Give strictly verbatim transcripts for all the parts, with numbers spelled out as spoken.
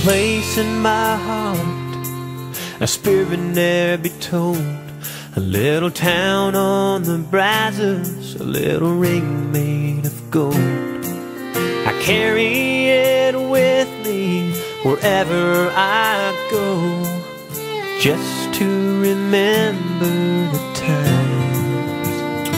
place in my heart, a spirit ne'er be told. A little town on the Brazos, a little ring made of gold. I carry it with me wherever I go, just to remember the times.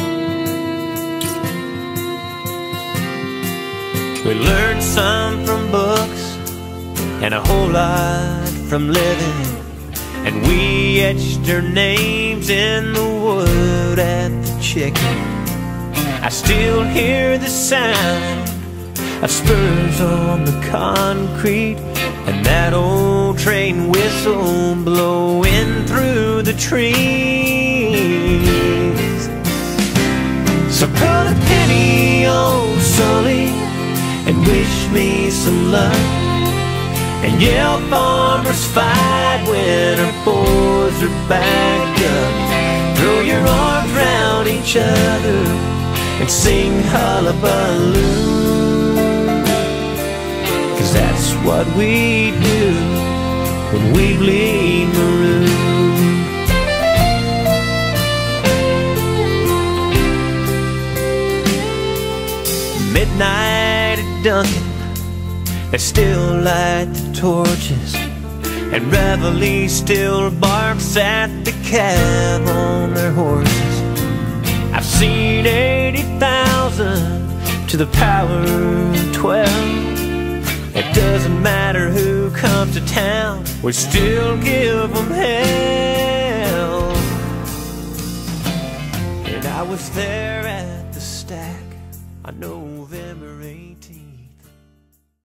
We learned some from books and a whole lot from living, and we etched their names in the wood at the chicken. I still hear the sound of spurs on the concrete, and that old train whistle blowing through the trees. So put a penny on Sully and wish me some luck, and yell farmers fight when our boys are backed up. Throw your arms round each other and sing hullabaloo, 'cause that's what we do when we bleed maroon. Midnight at Duncan, they still light the torches, and Revitalization still barks at the cab on their horses. I've seen eighty thousand to the power of twelve. It doesn't matter who comes to town, we still give them hell. And I was there at the stack on November eighteenth.